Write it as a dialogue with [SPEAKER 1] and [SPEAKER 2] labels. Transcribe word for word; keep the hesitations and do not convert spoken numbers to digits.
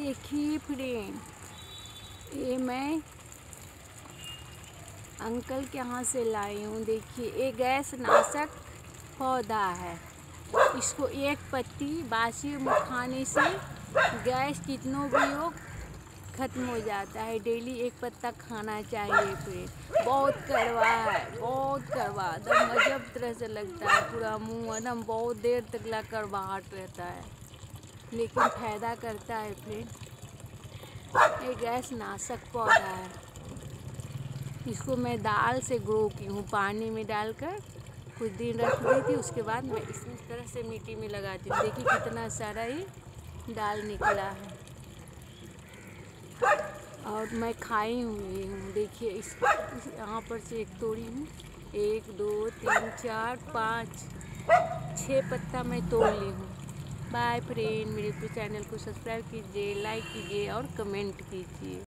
[SPEAKER 1] देखिए फ्रेंड, ये मैं अंकल के यहाँ से लाई हूँ। देखिए, ये गैस नाशक पौधा है। इसको एक पत्ती बासी खाने से गैस कितनों भी हो ख़त्म हो जाता है। डेली एक पत्ता खाना चाहिए। फ्रेंड बहुत कड़वा है, बहुत कड़वा, एकदम अजब तरह से लगता है। पूरा मुंह एकदम बहुत देर तक ला कड़वाहट रहता है, लेकिन फ़ायदा करता है। फ्रेंड ये गैस नाशक पौधा है। इसको मैं दाल से ग्रो की हूँ, पानी में डालकर कुछ दिन रख दी थी। उसके बाद मैं इस तरह से मिट्टी में लगाती हूँ। देखिए कितना सारा ही दाल निकला है, और मैं खाई हुई हूँ। देखिए इस, इस यहाँ पर से एक तोड़ी हूँ, एक दो तीन चार पाँच छः पत्ता मैं तोड़ ली हूँ। बाय फ्रेंड, मेरे चैनल को सब्सक्राइब कीजिए, लाइक कीजिए और कमेंट कीजिए।